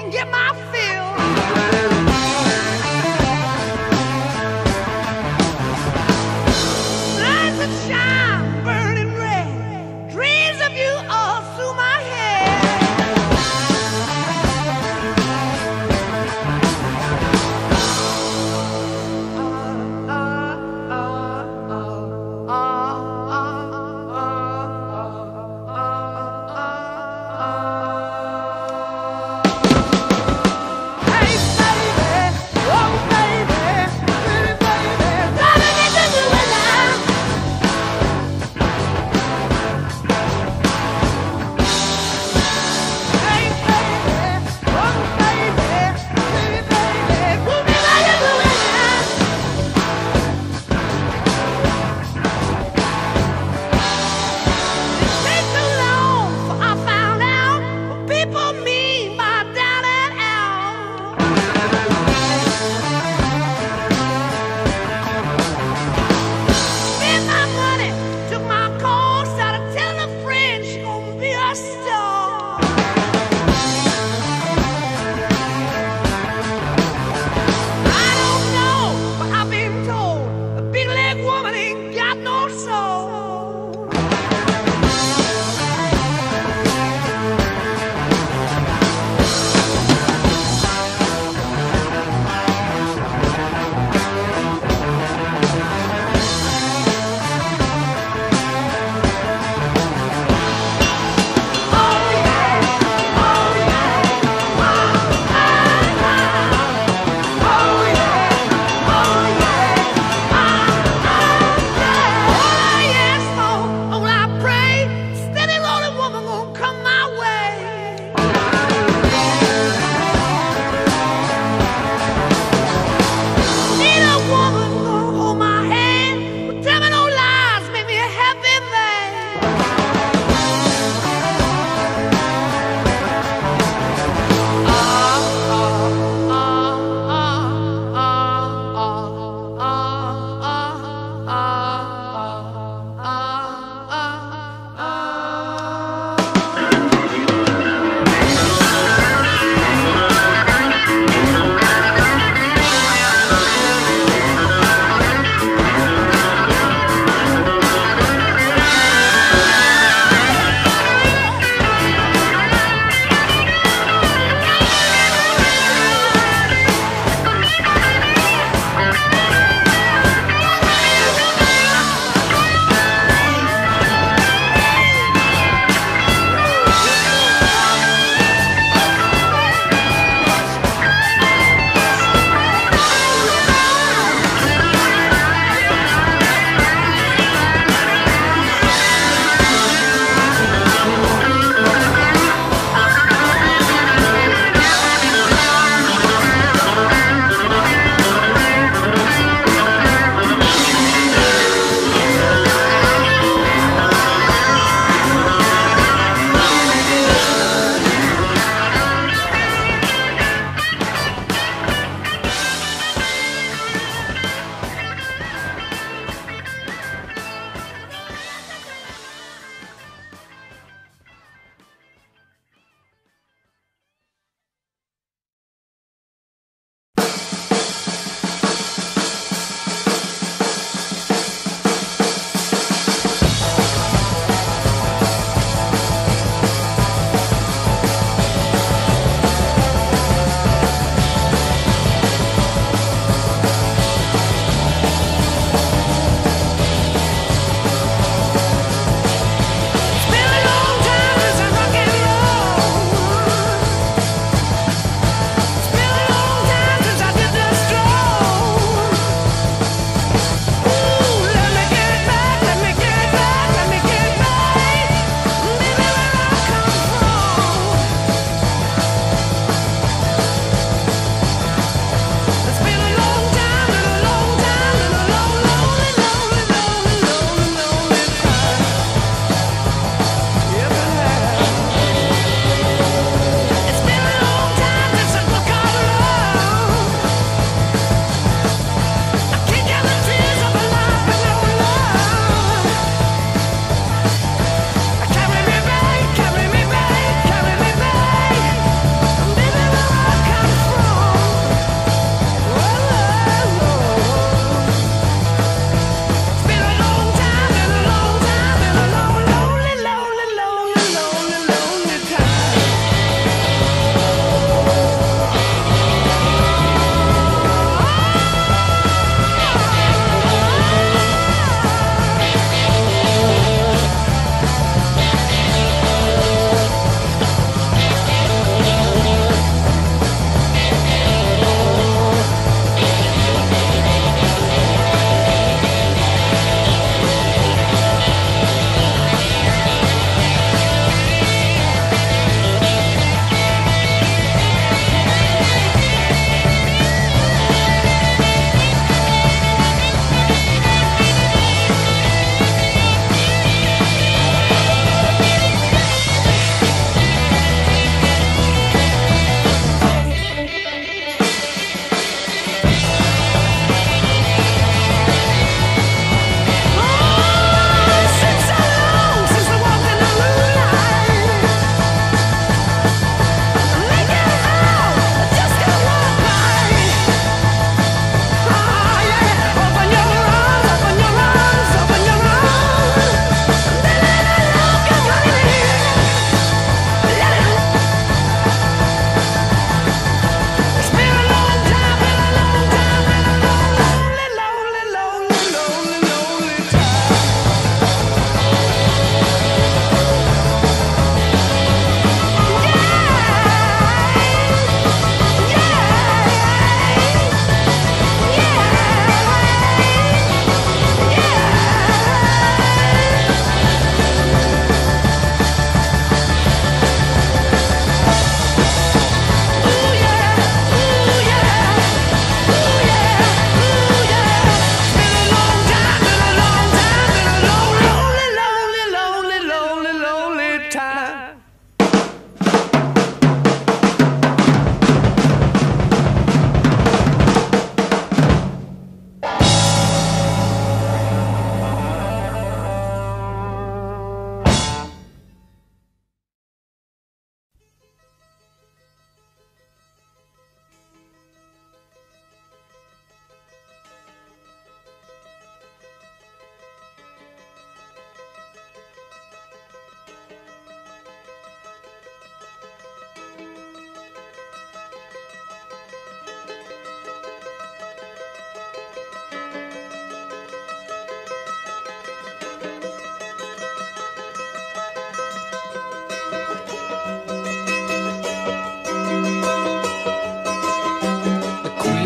and get my fill. Lights that shine, burning red. Dreams of you all through my head.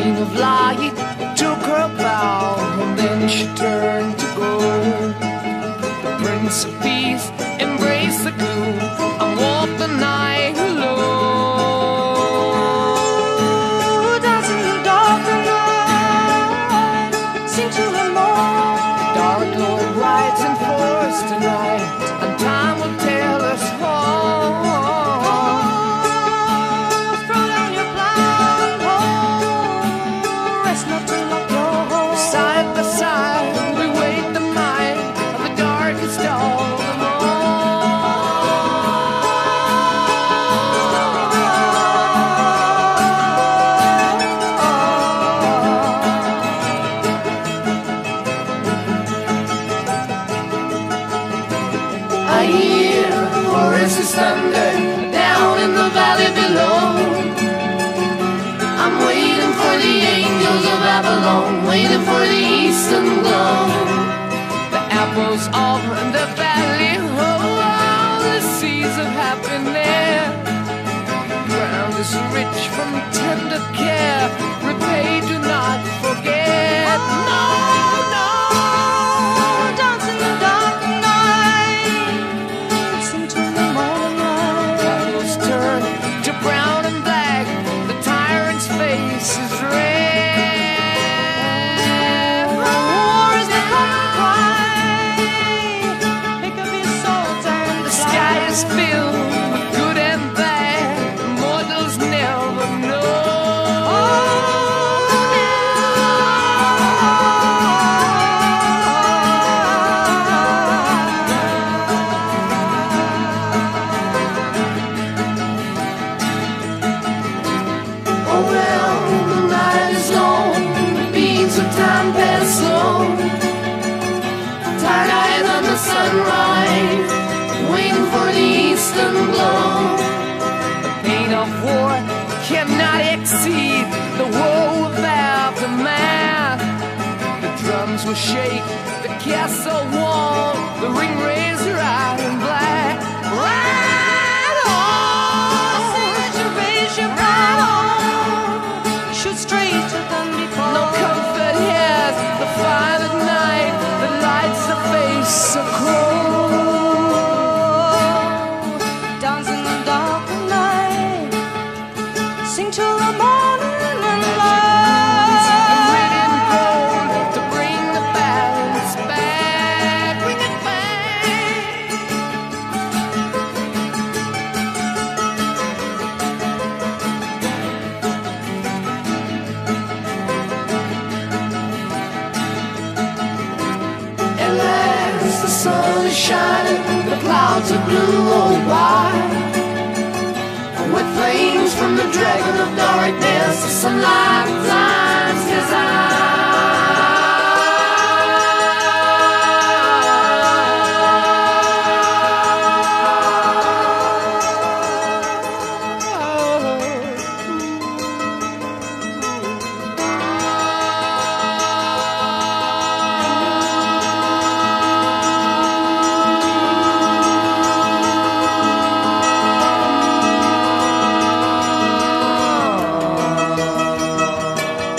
queen of light took her bow, and then she turned to go. The Prince of Peace embraced the gloom and walked the night alone. Dancing in the dark of night, sing to the moon. The Dark Lord rides in force tonight, and time will tell us all. Throw down your blindfold, rest not to lock your hold. Side by side, we wait the might of the darkest of them all. I hear Horace's thunder down in the valley below. I'm waiting for the angels of Avalon, waiting for the eastern glow. The apples of the valley, oh, all the seeds of happiness. Ground is rich from tender care, repay, do not forget. No, no. Dance in the dark of night, sing to the morning light. Shadows turn to brown and black, the tyrant's face is red. War is the common cry, pick up your swords and The sky is filled with good and bad, mortals never know. Oh well, the night is long, the beats of time pass slow. Tired eyes on the sunrise, waiting for the eastern glow. The pain of war cannot exceed the woe of aftermath. The drums will shake, the castle wall, the ring razor iron black. Ride on! Raise your right arm, shoot straight to them before. No comfort here, the fire at night, the lights the face so cold. Dance in the dark of night, sing till the morning light. And red and gold to bring the balance back, bring it back. At last the sun is shining, the clouds are blue or white. With flames from the dragon of darkness, the sunlight blinds his eyes.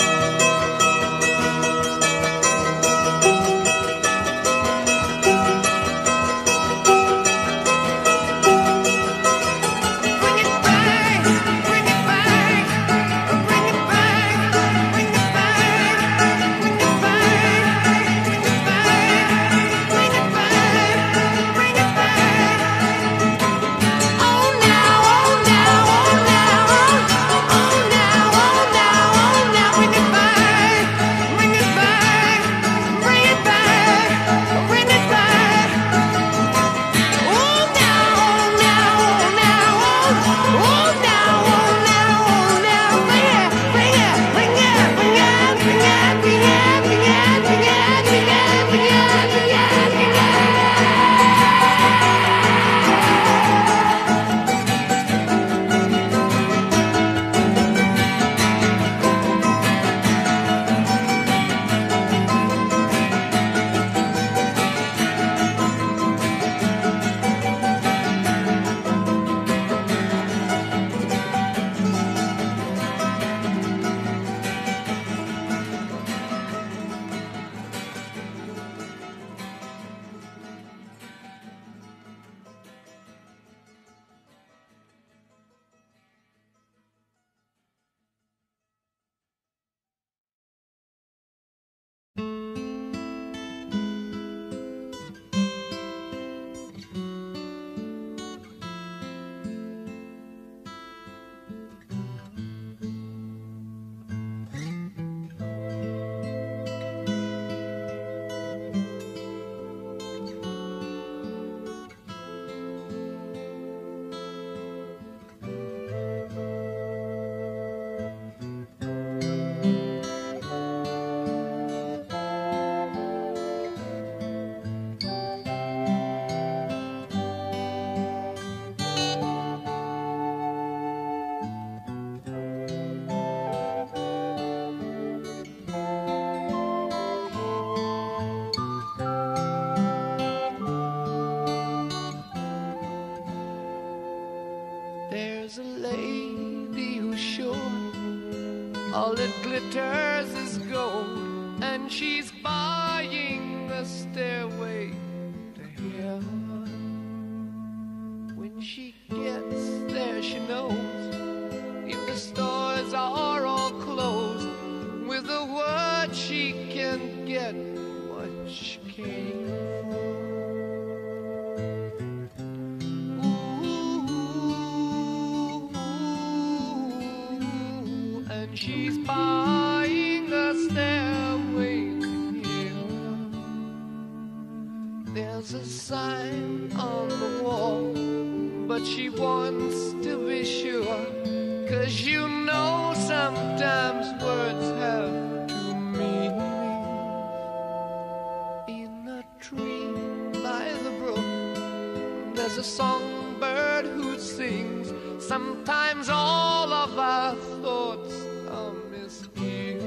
All that glitters is gold, and she's buying a stairway to heaven. When she gets there, she knows if the stores are all closed, with a word she can get what she came for. She's buying a stairway here. There's a sign on the wall, but she wants to be sure, 'cause you know sometimes words have two meanings. In a tree by the brook, there's a songbird who sings. Sometimes all of our thoughts are misgiven.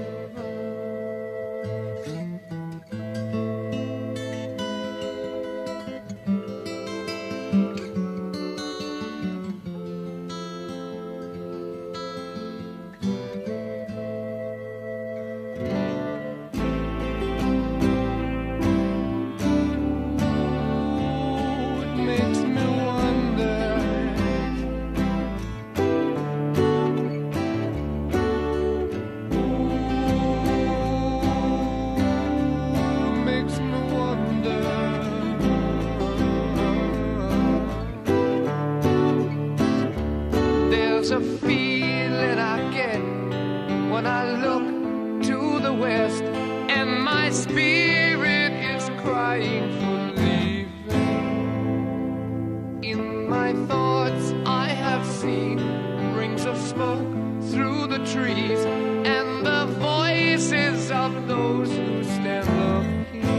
There's a feeling I get when I look to the west, and my spirit is crying for leaving. In my thoughts I have seen rings of smoke through the trees, and the voices of those who stand looking.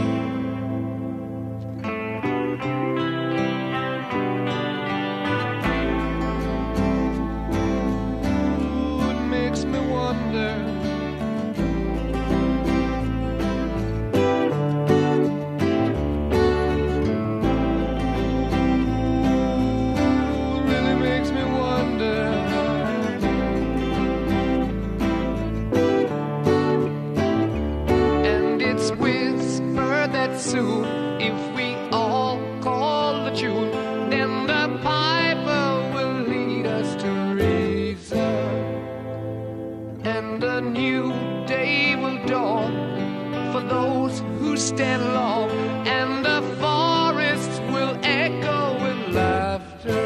Soon, if we all call the tune, then the piper will lead us to reason, and a new day will dawn for those who stand long, and the forests will echo with laughter.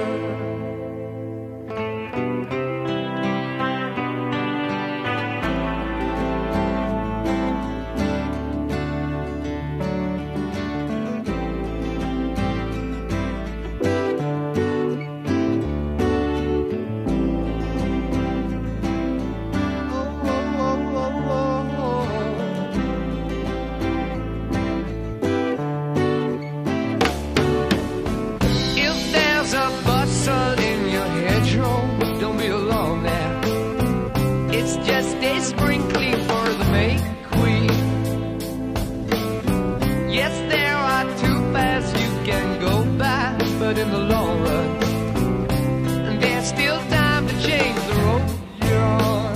It's just a sprinkling for the May Queen. Yes, there are two paths you can go by, but in the long run, there's still time to change the road you're on.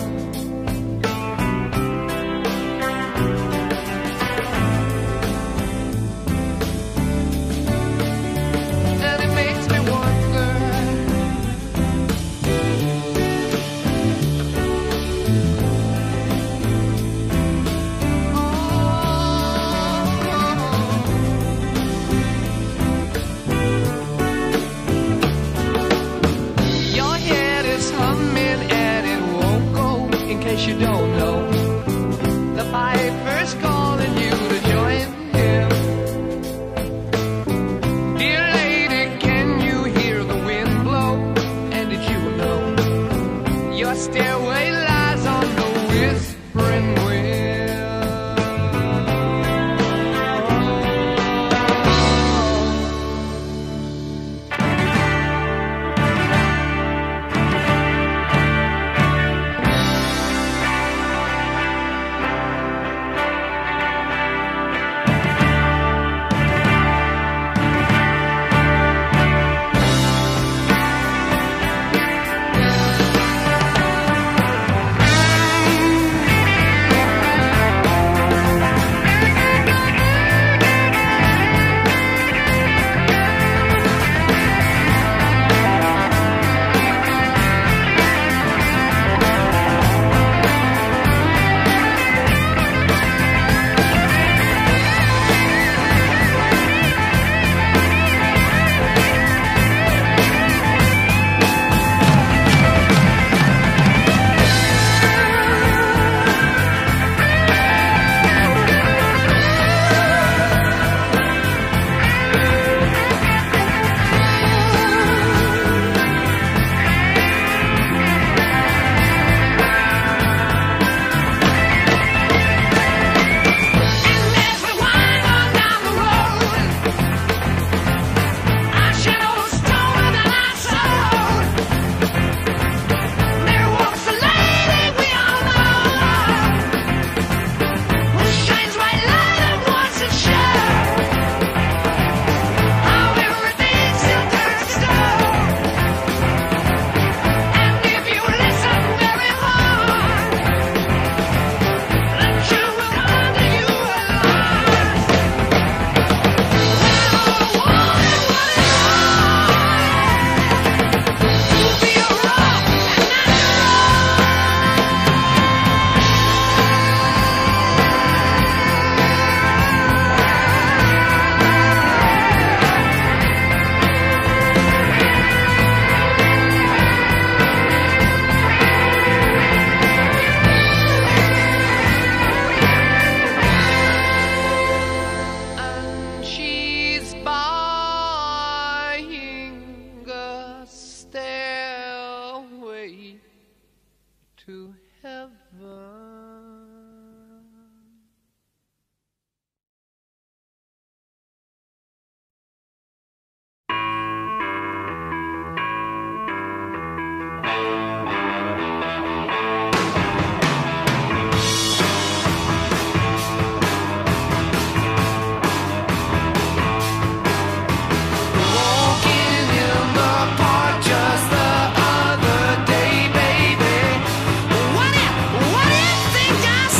And it makes me wonder, you don't know, the piper's calling you to join him. Dear lady, can you hear the wind blow? And did you know your stairway lies on the whispering wind? heaven. What do you think I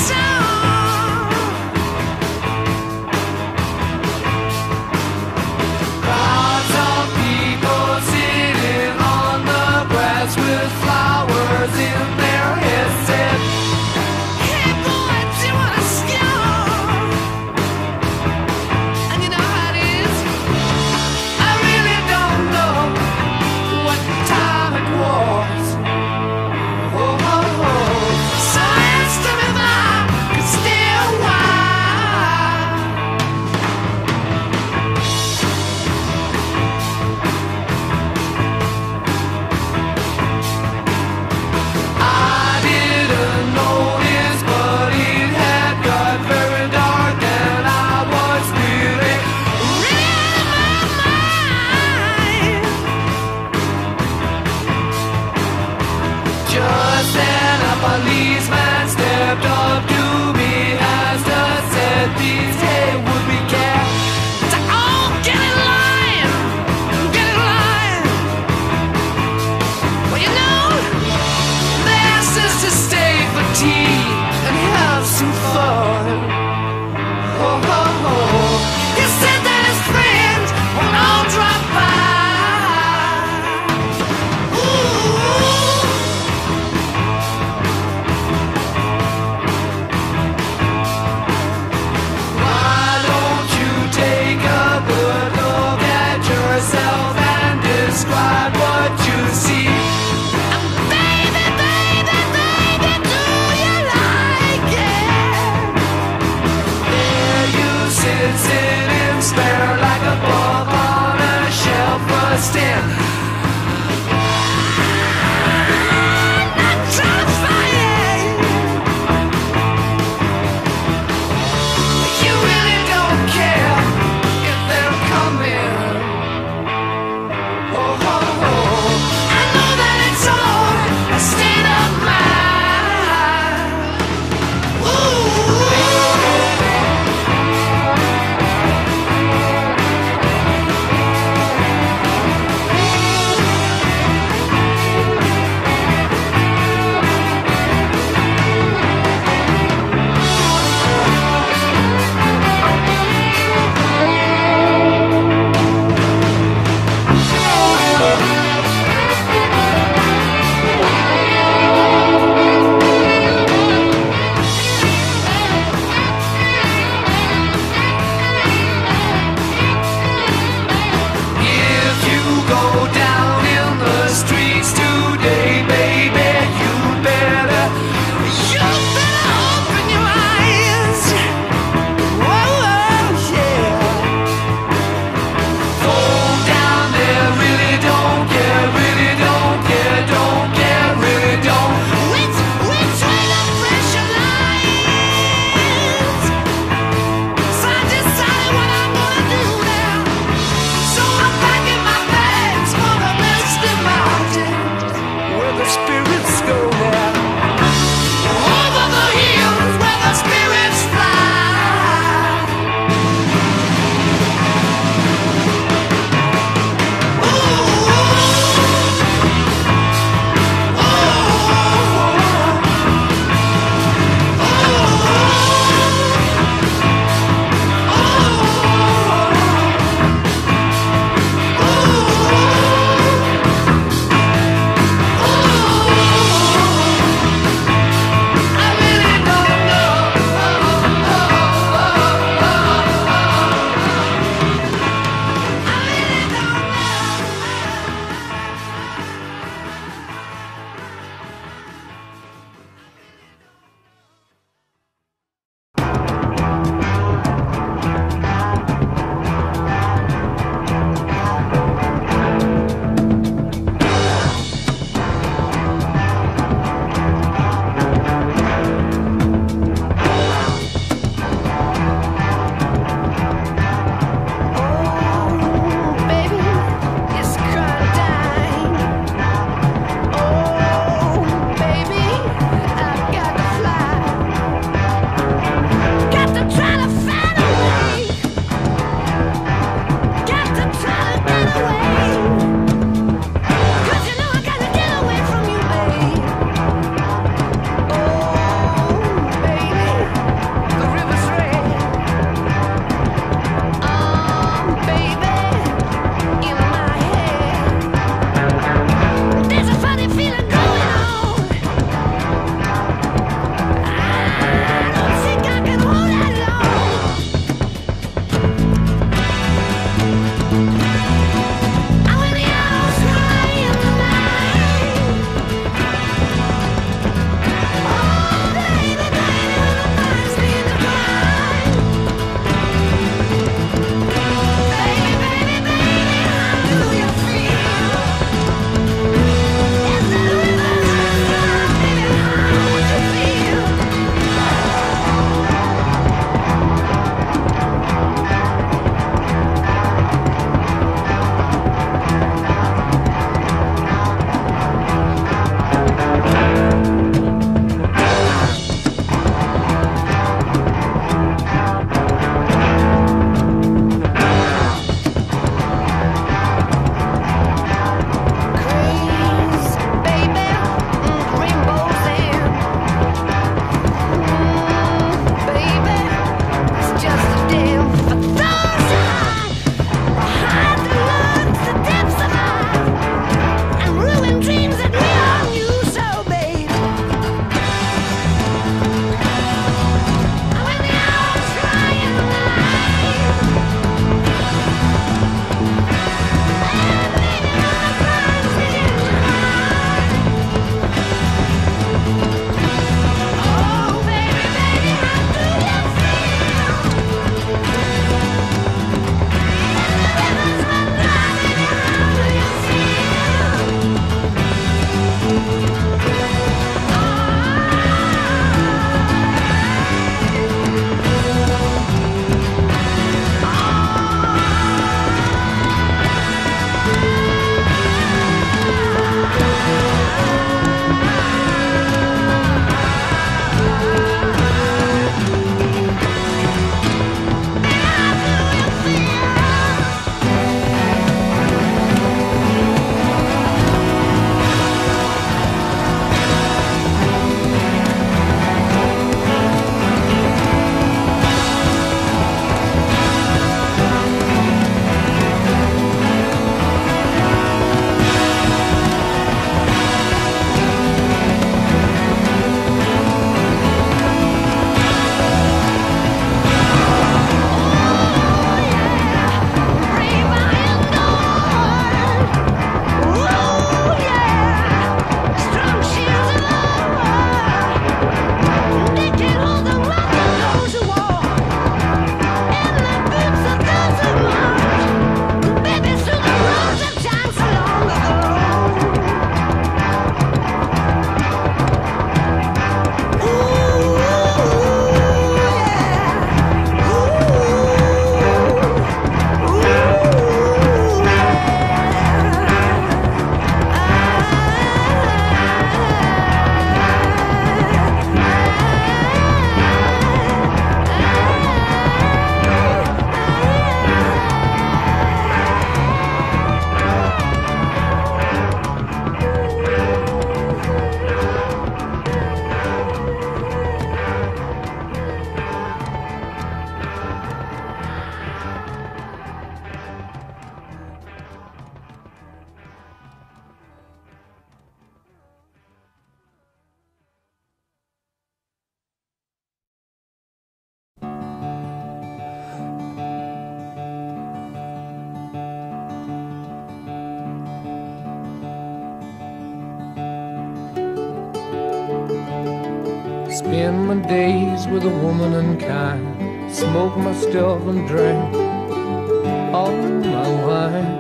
Spend my days with a woman unkind, smoke my stuff and drink all my wine.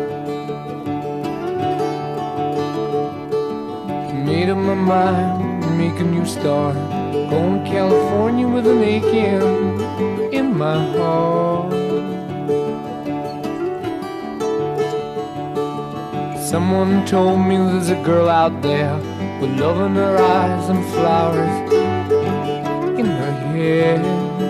Made up my mind, make a new start, going to California with an aching in my heart. Someone told me there's a girl out there with love in her eyes and flowers in her hair.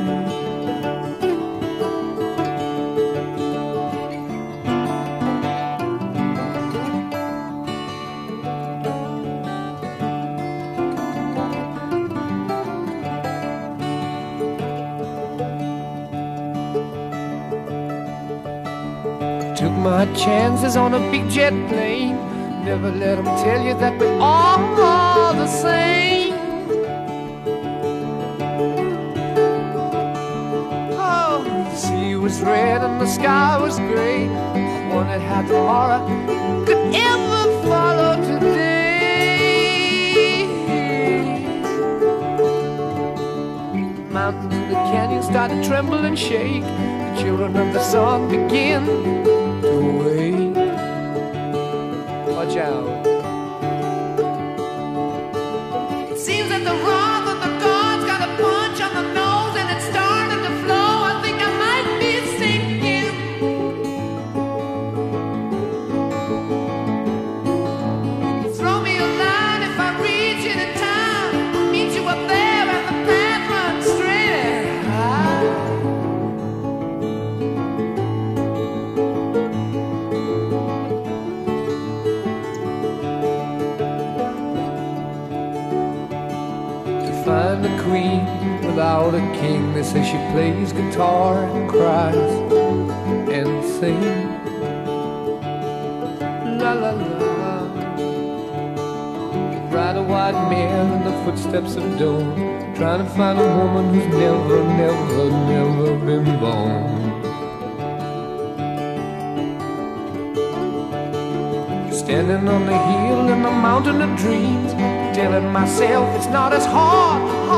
Took my chances on a big jet plane. Never let them tell you that we're all the same. Oh, the sea was red and the sky was gray. I wondered how tomorrow could ever follow today. Mountains in the canyon start to tremble and shake. The children of the sun begin to wake. Watch out. It seems that the wrath of the gods got a punch on the nose and it's starting to flow. I think I might be sinking. Throw me a line if I reach it in time. I'll meet you up there and the path runs straight ahead. Find a queen without a king. They say she plays guitar and cries and sings. La la la. Ride a white mare in the footsteps of dawn, trying to find a woman who's never, never, never been born. Standing on the hill in the mountain of dreams, telling myself it's not as hard